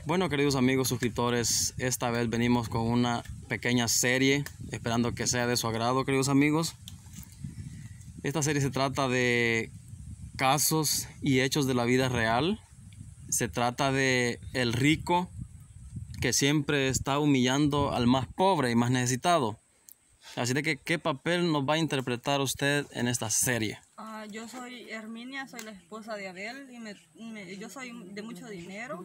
Bueno, queridos amigos suscriptores, esta vez venimos con una pequeña serie, esperando que sea de su agrado, queridos amigos. Esta serie se trata de casos y hechos de la vida real. Se trata de el rico que siempre está humillando al más pobre y más necesitado. Así de que, ¿qué papel nos va a interpretar usted en esta serie? Yo soy Herminia, soy la esposa de Abel y yo soy de mucho dinero.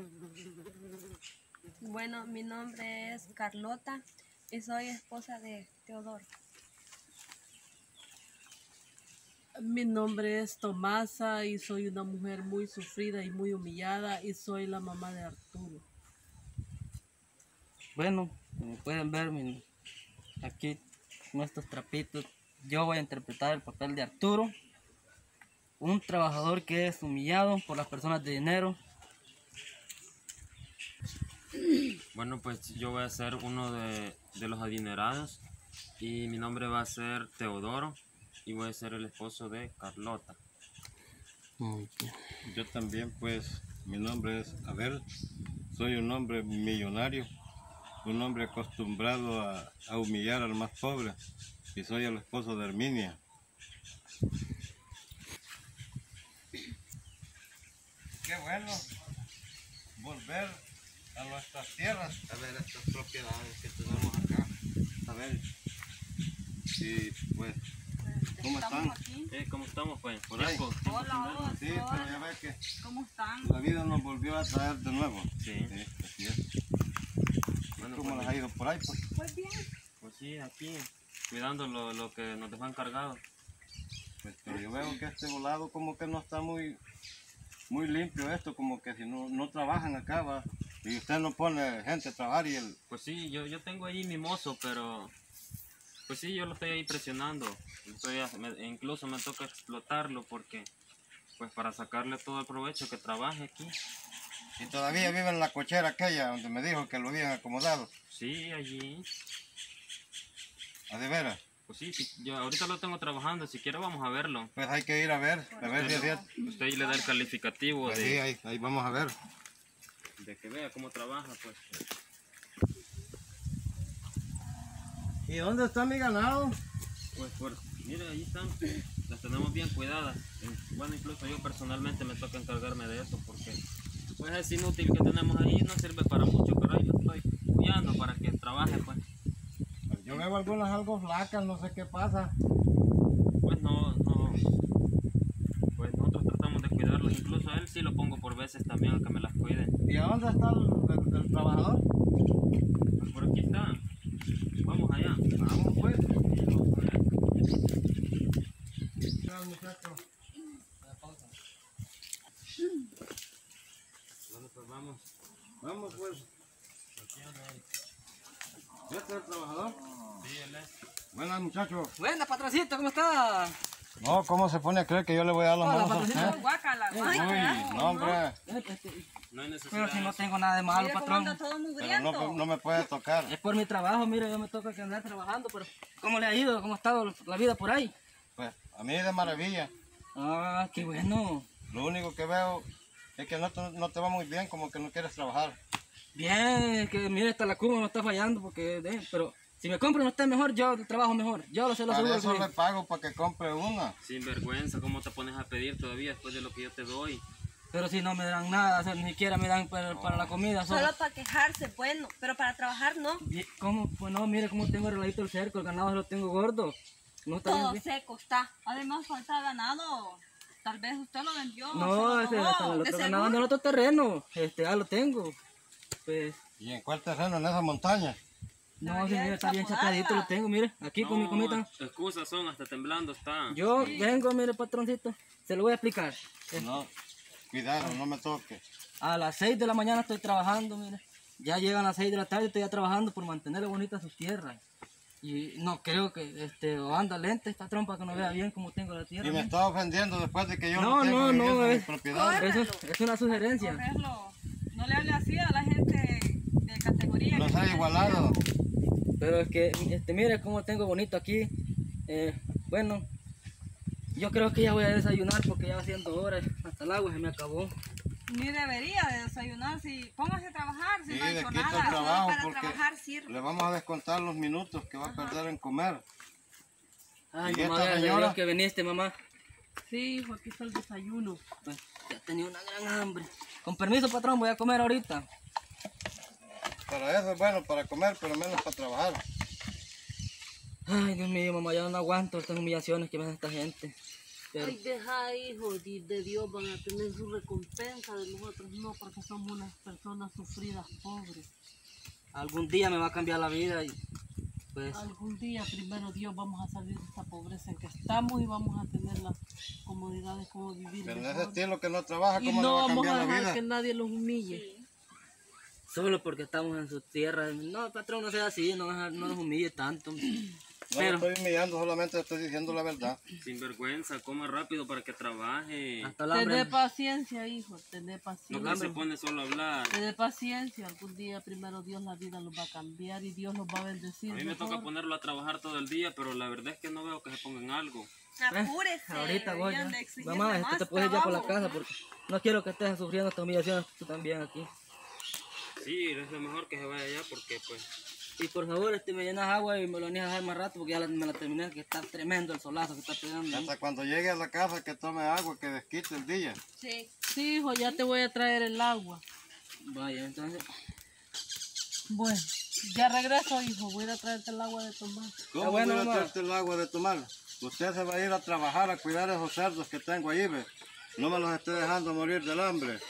Bueno, mi nombre es Carlota y soy esposa de Teodoro. Mi nombre es Tomasa y soy una mujer muy sufrida y muy humillada y soy la mamá de Arturo. Bueno, como pueden ver aquí nuestros trapitos, yo voy a interpretar el papel de Arturo, un trabajador que es humillado por las personas de dinero. Bueno, pues yo voy a ser uno de los adinerados y mi nombre va a ser Teodoro y voy a ser el esposo de Carlota. Muy bien. Yo también, pues, mi nombre es Abel, soy un hombre millonario, un hombre acostumbrado a humillar al más pobre y soy el esposo de Herminia. Qué bueno volver a nuestras tierras, a ver estas propiedades que tenemos acá, a ver, y pues, ¿cómo están? ¿Cómo estamos, pues? Por ahí. Hola, Sí, pero ya ves que ¿cómo están? la vida nos volvió a traer de nuevo. Sí. Así es. Bueno, ¿Cómo pues, les ha ido por ahí? Pues? Pues bien. pues sí, aquí, cuidando lo que nos dejó encargado. Pues, pero yo veo que este volado como que no está muy limpio esto, como que si no trabajan acá, va. Y usted no pone gente a trabajar y el... Pues sí, yo tengo ahí mi mozo, pero pues sí, yo lo estoy ahí presionando. Incluso me toca explotarlo porque, pues para sacarle todo el provecho que trabaje aquí. Y todavía vive en la cochera aquella donde me dijo que lo habían acomodado. Sí, allí. ¿A de veras? Pues sí, yo ahorita lo tengo trabajando, si quiere vamos a verlo. Pues hay que ir a ver si es cierto. Usted ahí le da el calificativo Pues sí, ahí vamos a ver. de que vea cómo trabaja, pues. ¿Y dónde está mi ganado? Pues mire, ahí están, las tenemos bien cuidadas. Bueno, incluso yo personalmente me toca encargarme de eso porque pues es inútil que tenemos ahí, no sirve para mucho, pero ahí lo estoy cuidando para que trabaje, pues. Pues yo veo algunas algo flacas, no sé qué pasa. Pues pues nosotros tratamos de cuidarlos, incluso a él sí lo pongo por veces también a que me las cuide. ¿Y a dónde está el trabajador? Pues por aquí está, vamos allá. Vamos pues. Bueno, pues vamos. Vamos pues. ¿Este es el trabajador? Sí, él es. Buenas muchachos. Buena, patroncito, ¿cómo está? No, ¿cómo se pone a creer que yo le voy a dar los Hola, mozos? patroncito. Guácala, Uy, guácala. no hombre, No hay necesidad. Pero si no tengo nada de malo, Mira cómo patrón. anda todo pero mugriento. no me puede tocar. Es por mi trabajo, mire, yo me toca que andar trabajando, pero ¿cómo le ha ido? ¿Cómo ha estado la vida por ahí? Pues a mí de maravilla. Ah, qué bueno. Lo único que veo es que no te va muy bien, como que no quieres trabajar. Bien, que mire, hasta la cuba no está fallando, porque, pero si me compro no está mejor, yo trabajo mejor. Yo se lo Para aseguro. eso que- le pago para que compre una. Sin vergüenza, ¿cómo te pones a pedir todavía después de lo que yo te doy? Pero si no me dan nada, o sea, ni siquiera me dan para la comida. Solo para quejarse, bueno, pero para trabajar no. ¿Cómo? Pues no, mire cómo tengo arregladito el cerco, el ganado lo tengo gordo. No está Todo bien. seco está. Además falta ganado. Tal vez usted lo vendió. No, se ese lo robó, el de otro seguro. ganado anda en otro terreno. Ya lo tengo. Pues, ¿Y en cuál terreno? En esa montaña. no, Debería señor, está bien desapodarla. chacadito, lo tengo, mire, aquí con mi comita. Excusas son, hasta temblando está. Yo vengo, mire, patroncito, se lo voy a explicar. No, cuidado, no me toque. A las 6 de la mañana estoy trabajando, mire. Ya llegan las 6 de la tarde, estoy ya trabajando por mantener bonita su tierra. Y no creo que o anda lenta esta trompa que no vea bien cómo tengo la tierra. Y me mire. está ofendiendo después de que yo No, tengo no, viviendo no, en mi es- propiedad. Eso es una sugerencia. Correrlo. No le hable así a la gente de categoría. No que sea tiene igualado. dinero. Pero es que, mire cómo tengo bonito aquí. Bueno, yo creo que ya voy a desayunar porque ya va siendo hora. Hasta el agua se me acabó. Ni debería de desayunar. Si póngase le hecho quita el nada. trabajo Para porque trabajar sirve. le vamos a descontar los minutos que va a perder en comer. Ay, ¿Y mamá, esta gracias a señora? Dios que viniste, mamá. Sí, hijo, aquí está el desayuno. Pues ya tenía una gran hambre. Con permiso, patrón, voy a comer ahorita. Para eso es bueno, para comer, pero menos para trabajar. Ay, Dios mío, mamá, ya no aguanto estas humillaciones que me hace esta gente. Pero Ay, deja, hijo, de Dios van a tener su recompensa, de nosotros no, porque somos unas personas sufridas, pobres. algún día me va a cambiar la vida y pues Algún día, primero Dios, vamos a salir de esta pobreza en que estamos y vamos a tener las comodidades como vivir Pero en ese mejor. estilo que no trabaja, Y ¿cómo le no va a vamos cambiar a la dejar vida? que nadie los humille. solo porque estamos en su tierra. No, patrón, no sea así, no nos humille tanto. No le estoy humillando, solamente estoy diciendo la verdad. Sin vergüenza, coma rápido para que trabaje. Hasta el hambre. Tener paciencia, hijo, tener No paciencia. que se pone solo a hablar. Tener paciencia, algún día primero Dios la vida los va a cambiar y Dios los va a bendecir. A mí me mejor. toca ponerlo a trabajar todo el día, pero la verdad es que no veo que se pongan algo. Apúrese. Ahorita voy. deberían Ya. de exigirle Mamá, más te puedes ir ya por la trabajo. casa porque no quiero que estés sufriendo esta humillación tú también aquí. Sí, es lo mejor que se vaya allá porque pues... Y por favor, me llenas agua y me lo venís a dejar más rato porque ya me la terminé, que está tremendo el solazo que está pegando. Hasta cuando llegue a la casa que tome agua, que desquite el día. Sí. Sí, hijo, ya te voy a traer el agua. Vaya, entonces, Bueno, ya regreso, hijo, voy a ir a traerte el agua de tomar. ¿Cómo bueno, voy a mamá. traerte el agua de tomar? Usted se va a ir a trabajar, a cuidar esos cerdos que tengo ahí, ¿ve? No me los esté dejando morir del hambre.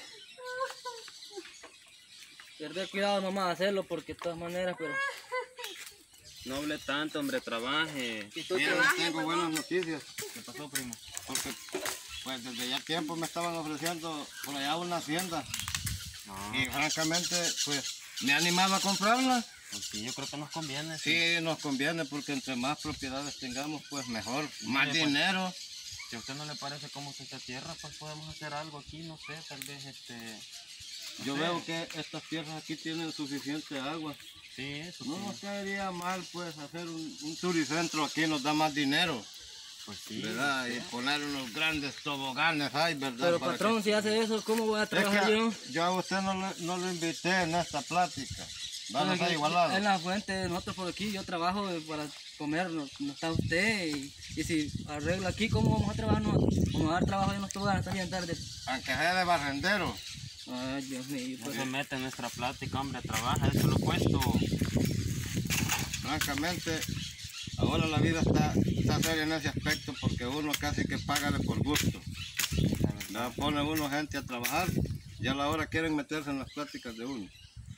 perder cuidado, mamá, de hacerlo porque de todas maneras, pero... No hable tanto, hombre, trabaje. Si tú Mira, te- les tengo buenas noticias. ¿Qué pasó, primo? Porque pues desde ya tiempo me estaban ofreciendo por allá una hacienda. Y francamente, pues me he animado a comprarla. Pues sí, yo creo que nos conviene. Sí, nos conviene porque entre más propiedades tengamos, pues mejor, más Mire, pues, dinero. Si a usted no le parece cómo está esta tierra, pues podemos hacer algo aquí, no sé, tal vez Yo veo que estas tierras aquí tienen suficiente agua. Sí, eso No sí. nos caería mal, pues, hacer un turicentro aquí, nos da más dinero, Pues sí. ¿verdad? Y poner unos grandes toboganes ahí, ¿verdad? Pero Para patrón, si hace eso, ¿cómo voy a es trabajar que yo? yo a usted no lo invité en esta plática. Vamos Pues, a igualar. en la fuente de nosotros por aquí, yo trabajo para comer, no está usted y si arregla aquí, ¿cómo vamos a trabajar nosotros? Vamos a dar trabajo en nuestro lugar, está bien tarde. Aunque sea de barrendero. Ay, Dios mío, No pues, se mete en nuestra plática, hombre, trabaja, eso lo he puesto. Francamente, ahora la vida está seria en ese aspecto porque uno casi que paga de por gusto. ¿Verdad? Pone uno gente a trabajar y a la hora quieren meterse en las pláticas de uno.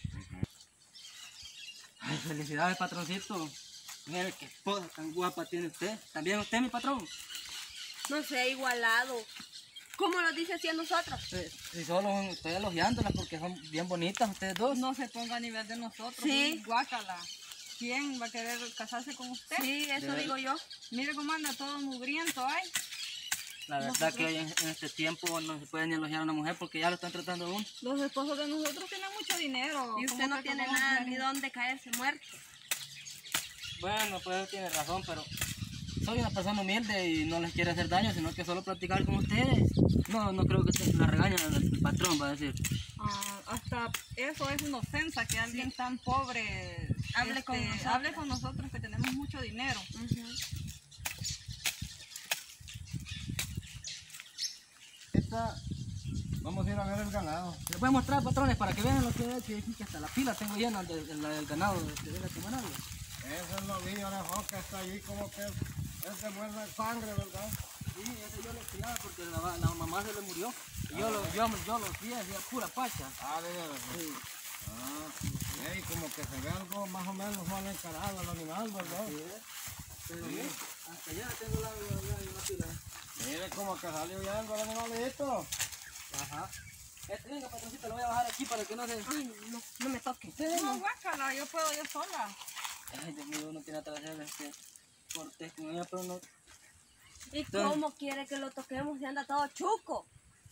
ay, felicidades, patroncito. Mire qué esposa tan guapa tiene usted. ¿También usted, mi patrón? No sé, igualado. ¿Cómo lo dice así a nosotros? Si solo estoy elogiándolas porque son bien bonitas ustedes dos. No se ponga a nivel de nosotros. Sí. Guácala. ¿Quién va a querer casarse con usted? Sí, eso digo yo. Mire cómo anda todo mugriento, ¿ay? La verdad que en este tiempo no se puede ni elogiar a una mujer porque ya lo están tratando a uno. Los esposos de nosotros tienen mucho dinero. Y usted ¿Cómo no que tiene vamos a nada querer? ni dónde caerse muerto. Bueno, pues tiene razón, pero soy una persona humilde y no les quiero hacer daño, sino que solo platicar con ustedes. No creo que la regañen el patrón, va a decir. Hasta eso es una ofensa que alguien tan pobre Hable con nosotros. hable con nosotros que tenemos mucho dinero. Vamos a ir a ver el ganado. Les voy a mostrar, patrones, para que vean lo que he hecho. Aquí que hasta la pila tengo llena del ganado de la semana. Ese novillo orejo que está allí como que es de buena sangre, ¿verdad? Sí, ese yo lo criaba porque la mamá se le murió. Y yo lo crié, hacía pura pacha. Ah, de veras. Sí. Ah, y como que se ve algo más o menos mal encarado el animal, ¿verdad? Pero hasta allá tengo la pila. Mire como que salió huyendo el animalito. Ajá. Venga, patroncito, lo voy a bajar aquí para que no se... Ay, no me toque. No, guácala, yo puedo yo sola. Ay, Dios mío, uno tiene atrás de cortés con ella, pero no... ¿Y cómo quiere que lo toquemos si anda todo chuco?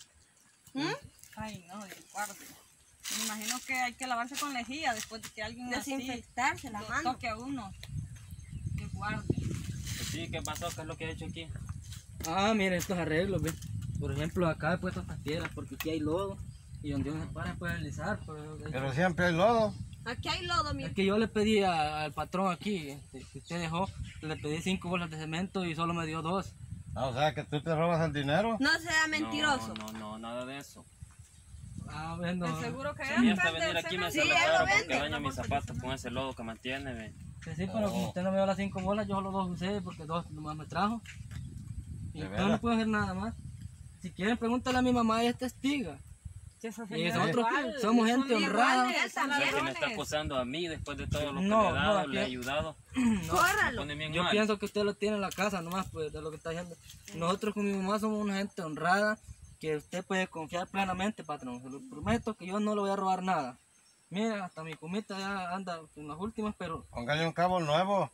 Ay, no, Dios guarde. Me imagino que hay que lavarse con lejía después de que alguien así Desinfectarse la lo mano. toque a uno. Que guarde. Pues sí, ¿qué pasó? ¿Qué es lo que he hecho aquí? Ah, miren estos arreglos, ¿ves? Por ejemplo, acá he puesto estas piedras porque aquí hay lodo y donde uno se para puede deslizar. Pero siempre hay lodo. Aquí hay lodo, mira. Es que yo le pedí al patrón aquí, que usted dejó, le pedí 5 bolas de cemento y solo me dio 2. Ah, o sea que tú te robas el dinero. No sea mentiroso. No, nada de eso. Ah, bueno. ¿Es seguro que A mí él hasta vende venir el aquí me cemento? sale él lo caro porque vende. daño mis zapatos con ese lodo que mantiene, ve. Sí, pero como usted no me dio las 5 bolas, yo solo 2 usé porque 2 nomás me trajo. Y ¿De yo veras? no puedo hacer nada más. Si quieren, pregúntale a mi mamá, ella es testiga. Que esa Y señora nosotros igual, somos son gente honrada. iguales, son O sea, que me está ladrones. acusando a mí después de todo lo que No, le he dado, no, le he aquí- ayudado. Me Córralo. pone bien Yo mal. pienso que usted lo tiene en la casa nomás, pues, de lo que está diciendo. Nosotros con mi mamá somos una gente honrada que usted puede confiar plenamente, patrón. Se lo prometo que yo no le voy a robar nada. Mira, hasta mi comita ya anda en las últimas, pero Póngale un cabo nuevo.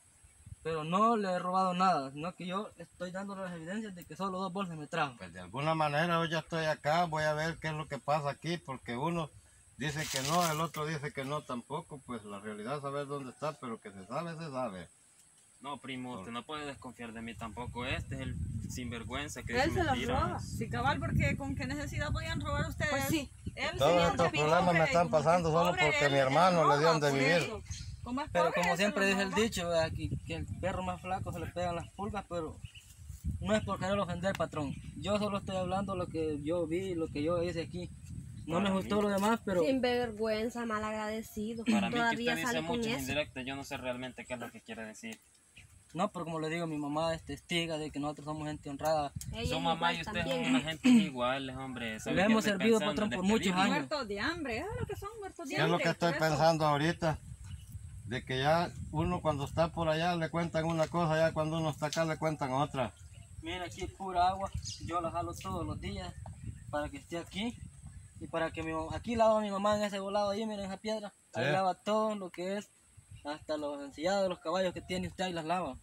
no le he robado nada, sino que yo estoy dando las evidencias de que solo 2 bolsas me trajo. Pues de alguna manera hoy ya estoy acá, voy a ver qué es lo que pasa aquí, porque uno dice que no, el otro dice que no tampoco, pues la realidad es saber dónde está, pero que se sabe, se sabe. No, primo, usted no puede desconfiar de mí tampoco. Este es el sinvergüenza que Él dice se los mentiras. roba. Sí, cabal, porque con qué necesidad podían robar ustedes. Pues sí. Él, Todos señor, estos de problemas pobre, me están como pasando que solo pobre, porque él- mi él hermano le dio roba, donde por vivir. eso. Como es Pero pobre, como se siempre lo dice el roba. dicho, ¿verdad? que el perro más flaco se le pegan las pulgas, pero no es por querer ofender, patrón. Yo solo estoy hablando lo que yo vi, lo que yo hice aquí. No me Para gustó mí. lo demás, pero Sin vergüenza, mal agradecido. Para mí que Todavía usted dice sale con muchas eso. indirectas, yo no sé realmente qué es lo que quiere decir. no, pero como le digo, mi mamá es testiga de que nosotros somos gente honrada. Ella Su es mamá igual y usted también. son una gente iguales, hombre. ¿Sabe Le qué hemos estoy servido, pensando? patrón, por Despedirme. muchos años. Muertos de hambre, es lo que son muertos de ¿Qué es hambre. lo que estoy por eso. pensando ahorita? De que ya uno cuando está por allá le cuentan una cosa, ya cuando uno está acá le cuentan otra. Mira, aquí es pura agua. Yo la jalo todos los días para que esté aquí. Y para que aquí lava mi mamá en ese volado ahí, miren esa piedra. Ahí Sí. lava todo lo que es, hasta los ensillados de los caballos que tiene usted, ahí las lava.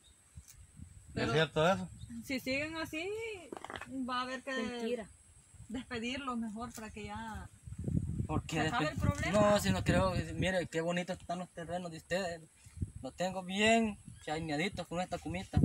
¿Es cierto eso? Si siguen así, va a haber que Mentira. despedirlos mejor para que ya... Porque ¿Se acabe el problema? no, si no creo, mire qué bonitos están los terrenos de ustedes. Los tengo bien chaineaditos con esta cumita.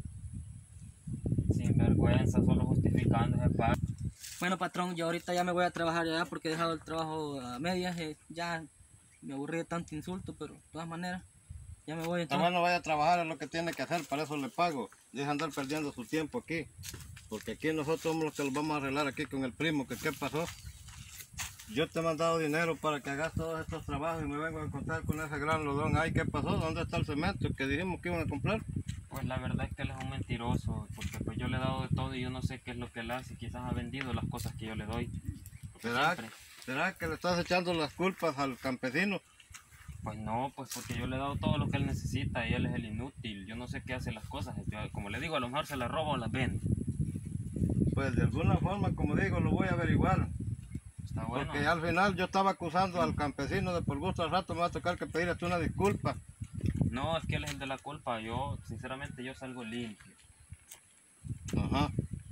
Sin vergüenza, solo justificando ese par. Bueno, patrón, yo ahorita ya me voy a trabajar ya porque he dejado el trabajo a medias. Ya me aburrí de tanto insulto, pero de todas maneras, ya me voy. Está Entonces, bueno, vaya a trabajar, es lo que tiene que hacer, para eso le pago. Deja andar perdiendo su tiempo aquí. Porque aquí nosotros somos los que los vamos a arreglar aquí con el primo, que qué pasó. Yo te he mandado dinero para que hagas todos estos trabajos y me vengo a encontrar con ese gran lodón. Ay, ¿qué pasó? ¿Dónde está el cemento que dijimos que iban a comprar? Pues la verdad es que él es un mentiroso, porque pues yo le he dado de todo y yo no sé qué es lo que él hace. Quizás ha vendido las cosas que yo le doy. ¿Será, Siempre. ¿Será que le estás echando las culpas al campesino? Pues no, pues porque yo le he dado todo lo que él necesita y él es el inútil. Yo no sé qué hace las cosas. Yo, como le digo, a lo mejor se las roba o las vende. Pues de alguna forma, como digo, lo voy a averiguar. Está bueno. Porque al final yo estaba acusando al campesino de por gusto, al rato me va a tocar que pedirte una disculpa. No, es que él es el de la culpa. Yo, sinceramente, yo salgo limpio. Ajá.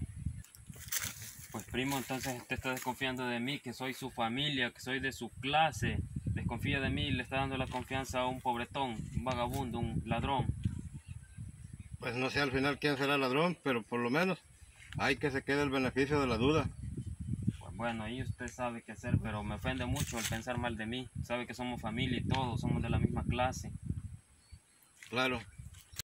Pues primo, entonces usted está desconfiando de mí, que soy su familia, que soy de su clase. Desconfía de mí y le está dando la confianza a un pobretón, un vagabundo, un ladrón. Pues no sé al final quién será el ladrón, pero por lo menos hay que se quede el beneficio de la duda. Pues bueno, ahí usted sabe qué hacer, pero me ofende mucho el pensar mal de mí. Sabe que somos familia y todos, somos de la misma clase. Claro,